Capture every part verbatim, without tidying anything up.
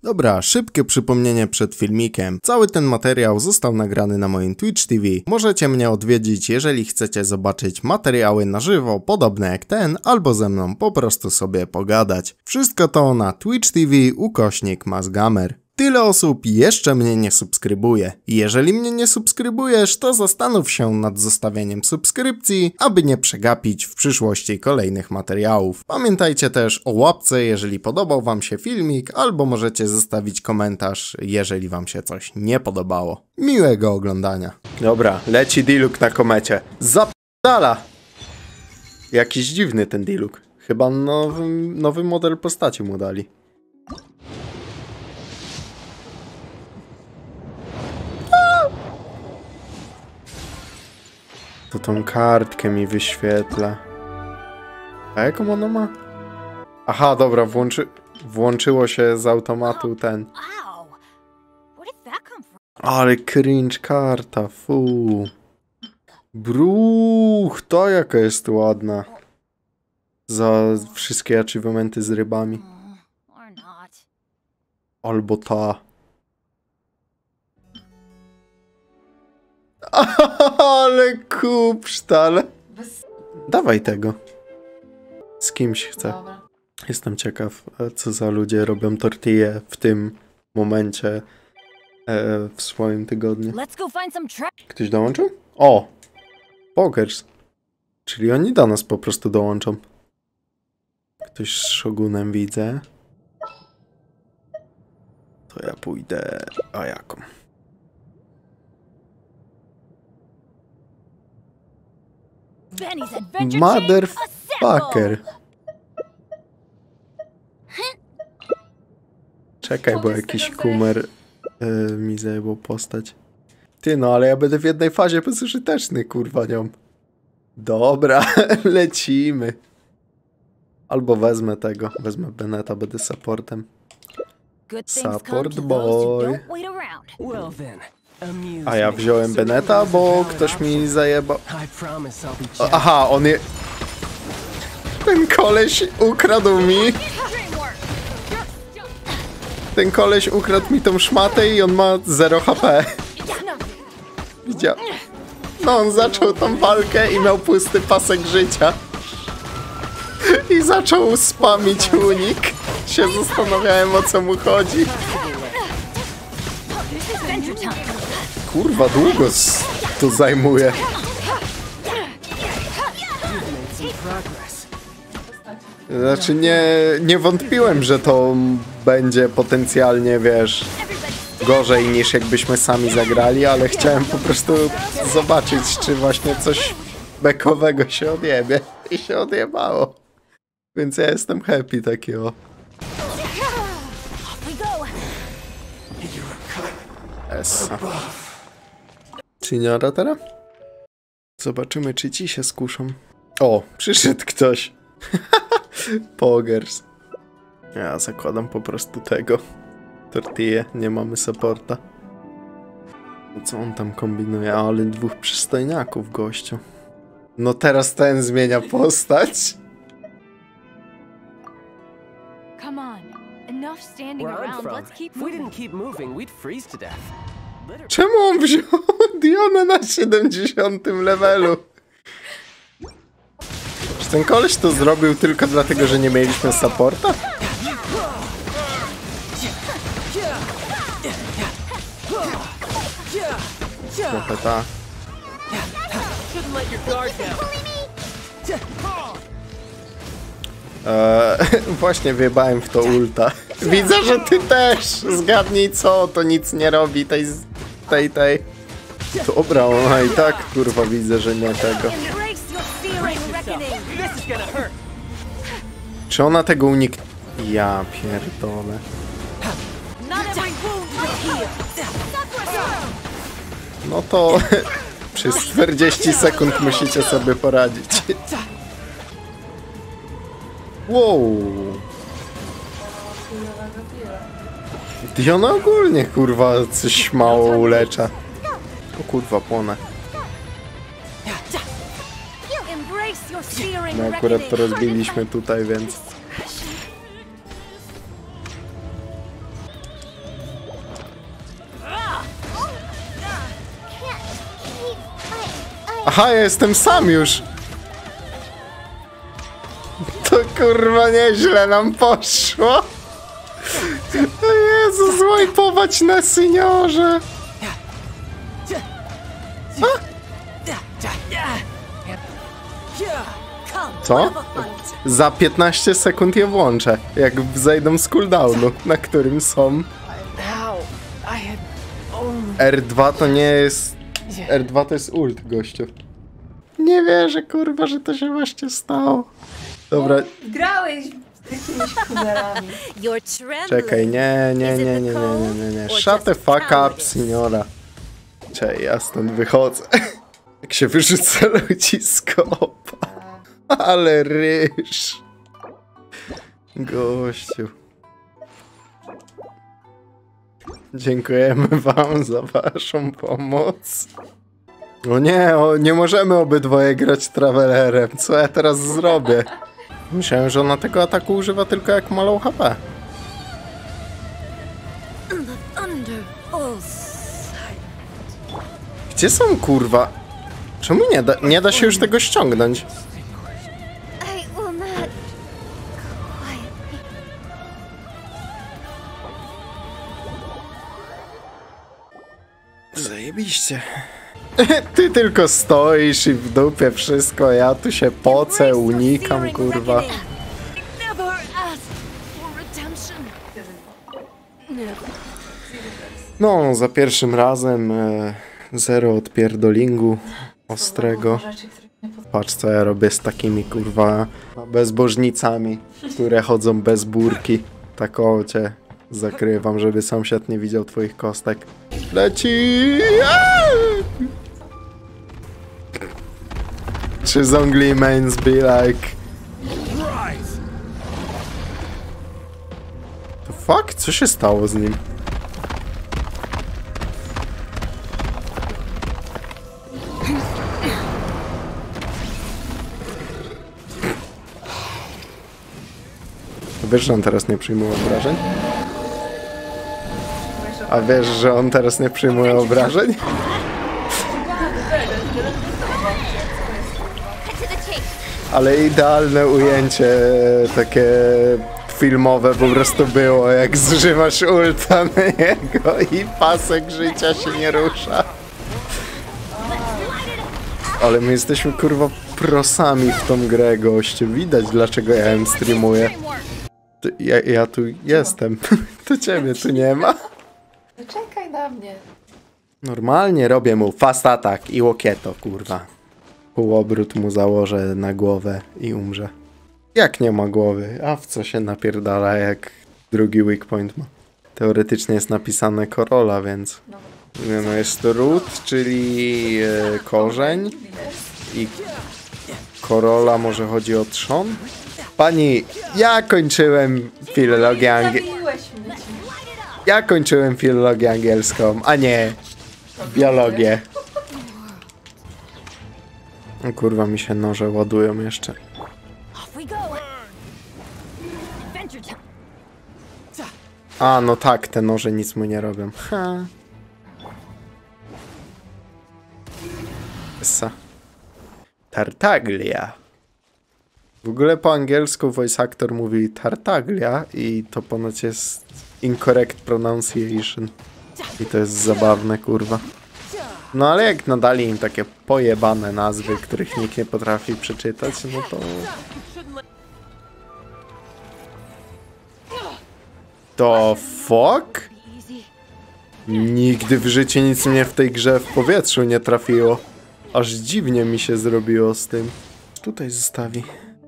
Dobra, szybkie przypomnienie przed filmikiem. Cały ten materiał został nagrany na moim Twitch T V. Możecie mnie odwiedzić, jeżeli chcecie zobaczyć materiały na żywo, podobne jak ten, albo ze mną po prostu sobie pogadać. Wszystko to na Twitch T V ukośnik Mazgamer. Tyle osób jeszcze mnie nie subskrybuje. Jeżeli mnie nie subskrybujesz, to zastanów się nad zostawieniem subskrypcji, aby nie przegapić w przyszłości kolejnych materiałów. Pamiętajcie też o łapce, jeżeli podobał wam się filmik, albo możecie zostawić komentarz, jeżeli wam się coś nie podobało. Miłego oglądania. Dobra, leci Diluc na komecie. Zapadala! Jakiś dziwny ten Diluc. Chyba nowy, nowy model postaci mu dali. To tą kartkę mi wyświetla. A jaką ona ma? Aha, dobra, włączy... włączyło się z automatu ten. Ale cringe karta, fu. Bruch, to jaka jest ładna. Za wszystkie achievementy z rybami. Albo ta. Ale kupsztal. Dawaj tego. Z kimś chcę. Dobra. Jestem ciekaw, co za ludzie robią tortille w tym momencie e, w swoim tygodniu. Ktoś dołączył? O! Pokers. Czyli oni do nas po prostu dołączą. Ktoś z Shogunem widzę. To ja pójdę... A jaką? Motherfucker. Czekaj, bo jakiś kumer yy, mi zajebał postać. Ty no, ale ja będę w jednej fazie bezużyteczny, kurwa nią. Dobra, lecimy. Albo wezmę tego, wezmę Beneta, będę supportem. Support boy. A ja wziąłem Beneta, bo ktoś mi zajebał. Aha, on je... Ten koleś ukradł mi... Ten koleś ukradł mi tą szmatę i on ma zero H P. Widział? No on zaczął tą walkę i miał pusty pasek życia. I zaczął spamić unik. Się zastanawiałem, o co mu chodzi. Kurwa, długo to zajmuje. Znaczy nie, nie wątpiłem, że to będzie potencjalnie, wiesz, gorzej niż jakbyśmy sami zagrali, ale chciałem po prostu zobaczyć, czy właśnie coś bekowego się odjebie. I się odjebało. Więc ja jestem happy takiego. Essa. Signora teraz? Zobaczymy, czy ci się skuszą. O, przyszedł ktoś. Pogers. Ja zakładam po prostu tego. Tortille, nie mamy supporta. Co on tam kombinuje? Ale dwóch przystojniaków, gościu. No teraz ten zmienia postać. Come on. Enough standing around. Let's keep moving. If we didn't keep moving, we'd freeze to death. Czemu on wziął Dionę na siedemdziesiątym levelu? Czy ten koleś to zrobił tylko dlatego, że nie mieliśmy supporta? Trochę ta. Eee, właśnie wjebałem w to ulta. Widzę, że ty też! Zgadnij co, to nic nie robi tej... tej, tej. Dobra, ona i tak, kurwa, widzę, że nie tego. Czy ona tego uniknie? Ja pierdolę. No to przez czterdzieści sekund musicie sobie poradzić. Wow. Diona ogólnie, kurwa, coś mało ulecza. O kurwa, płonę. No akurat to rozbiliśmy tutaj, więc... Aha, ja jestem sam już. To kurwa nieźle nam poszło. O Jezu, złajpować na seniorze. Co? Za piętnaście sekund je włączę, jak zejdą z cooldownu, na którym są. R dwa to nie jest... R dwa to jest ult, gościu. Nie wierzę, kurwa, że to się właśnie stało. Dobra. Grałeś z jakimiś kunerami. Czekaj, nie, nie, nie, nie, nie, nie, nie, nie. Shut the fuck up, seniora. Czekaj, ja stąd wychodzę. Jak się wyrzucę ludzi z kopa. Ale ryż. Gościu. Dziękujemy wam za waszą pomoc. O nie, o, nie możemy obydwoje grać Travelerem. Co ja teraz zrobię? Myślałem, że ona tego ataku używa tylko jak ma low H P. Gdzie są, kurwa? Czemu nie da, nie da się już tego ściągnąć? Zajebiście. Ty tylko stoisz i w dupie wszystko, ja tu się pocę, unikam, kurwa. No, za pierwszym razem e, zero odpierdolingu ostrego. Patrz, co ja robię z takimi, kurwa, bezbożnicami, które chodzą bez burki. Tak o cię zakrywam, żeby sąsiad nie widział twoich kostek. Leci! Czy Zhongli mains be like... The fuck? Co się stało z nim? Wiesz, że on teraz nie przyjmuje obrażeń? A wiesz, że on teraz nie przyjmuje obrażeń? Ale idealne ujęcie, takie filmowe po prostu było, jak zużywasz ulta na niego i pasek życia się nie rusza. Ale my jesteśmy, kurwa, prosami w tą grę, gościu. Widać, dlaczego ja ją streamuję. Ja, ja tu jestem. To ciebie tu nie ma. Czekaj na mnie. Normalnie robię mu fast attack i łokieto, kurwa. Półobrót mu założę na głowę i umrze. Jak nie ma głowy? A w co się napierdala, jak drugi weak point ma? Teoretycznie jest napisane Corolla, więc... Nie, no jest root, czyli e, korzeń. I Corolla może chodzi o trzon? Pani, ja kończyłem filologię angielską. Ja kończyłem filologię angielską, a nie biologię. O kurwa, mi się noże ładują jeszcze. A, no tak, te noże nic mu nie robią. Ha. Essa. Tartaglia. W ogóle po angielsku voice actor mówi Tartaglia i to ponoć jest incorrect pronunciation. I to jest zabawne, kurwa. No ale jak nadali im takie pojebane nazwy, których nikt nie potrafi przeczytać, no to... To fuck? Nigdy w życiu nic mnie w tej grze w powietrzu nie trafiło. Aż dziwnie mi się zrobiło z tym. Tutaj zostawi.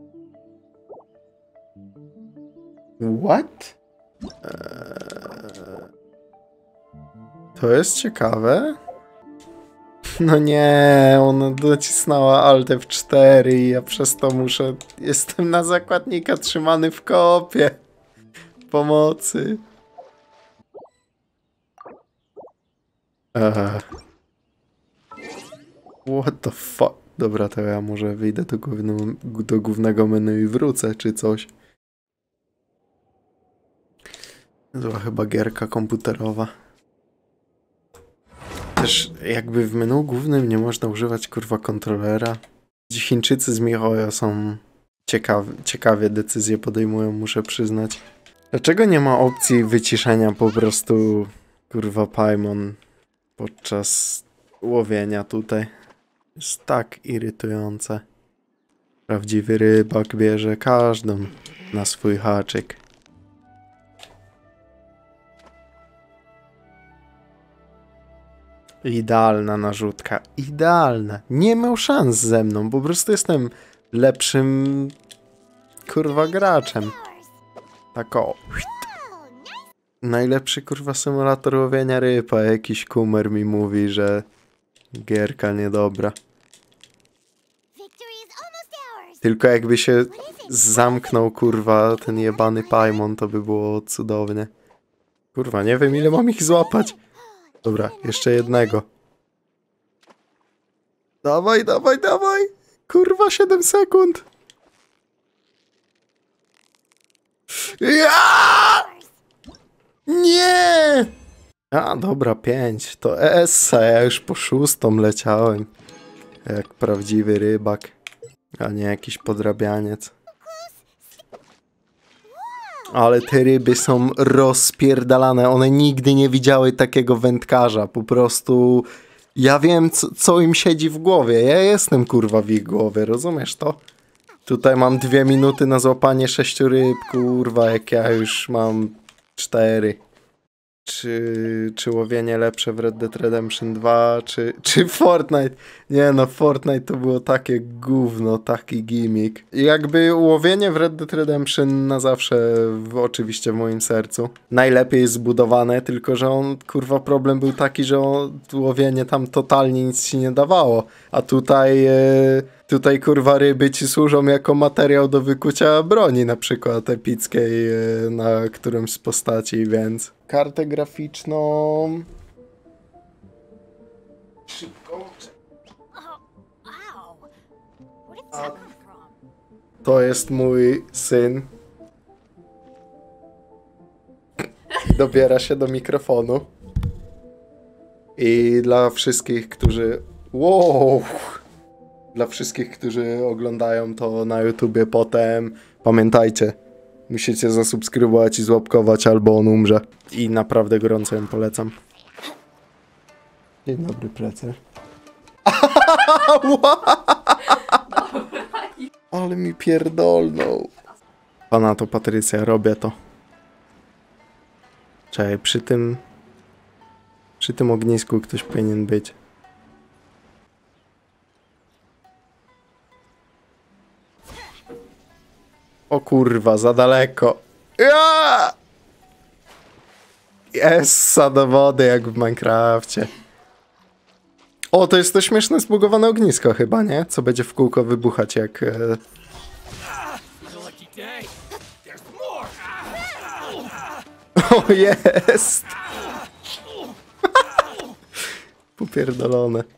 What? Eee... To jest ciekawe. No nie, ona docisnęła Alt F cztery i ja przez to muszę... Jestem na zakładnika trzymany w kopie. Pomocy. Eee. What the fuck? Dobra, to ja może wyjdę do, główno, do głównego menu i wrócę, czy coś. To chyba gierka komputerowa. Też jakby w menu głównym nie można używać kurwa kontrolera. Chińczycy z MiHoYo są ciekawi, ciekawie decyzje podejmują, muszę przyznać. Dlaczego nie ma opcji wyciszenia po prostu kurwa Paimon podczas łowienia tutaj? Jest tak irytujące. Prawdziwy rybak bierze każdą na swój haczyk. Idealna narzutka. Idealna. Nie miał szans ze mną. Po prostu jestem lepszym kurwa graczem. Tak o. Najlepszy kurwa symulator łowienia ryb, a jakiś kumer mi mówi, że gierka niedobra. Tylko jakby się zamknął kurwa ten jebany Paimon, to by było cudownie. Kurwa, nie wiem ile mam ich złapać. Dobra, jeszcze jednego. Dawaj, dawaj, dawaj! Kurwa, siedem sekund! Ja! Nie! A, dobra, pięć. To essa, ja już po szóstą leciałem. Jak prawdziwy rybak. A nie jakiś podrabianiec. Ale te ryby są rozpierdalane. One nigdy nie widziały takiego wędkarza. Po prostu... Ja wiem, co, co im siedzi w głowie. Ja jestem, kurwa, w ich głowie. Rozumiesz to? Tutaj mam dwie minuty na złapanie sześciu ryb. Kurwa, jak ja już mam cztery. Czy, czy łowienie lepsze w Red Dead Redemption dwa, czy, czy Fortnite? Nie no, Fortnite to było takie gówno, taki gimmick. I jakby łowienie w Red Dead Redemption na zawsze, w, oczywiście w moim sercu. Najlepiej zbudowane, tylko że on, kurwa, problem był taki, że on, łowienie tam totalnie nic ci nie dawało. A tutaj... E, Tutaj kurwa ryby ci służą jako materiał do wykucia broni, na przykład epickiej na którymś z postaci, więc... Kartę graficzną... Szybko. A to jest mój syn. Dobiera się do mikrofonu. I dla wszystkich, którzy... Wow! Dla wszystkich, którzy oglądają to na YouTubie potem, pamiętajcie, musicie zasubskrybować i złapkować, albo on umrze. I naprawdę gorąco ją polecam. Dzień dobry, plecy. Ale mi pierdolnął. Pana to Patrycja, robię to. Czekaj, przy tym... Przy tym ognisku ktoś powinien być. O kurwa, za daleko. Ja! Essa do wody, jak w Minecrafcie. O, to jest to śmieszne zbugowane ognisko chyba, nie? Co będzie w kółko wybuchać jak... E... O, jest! Popierdolone.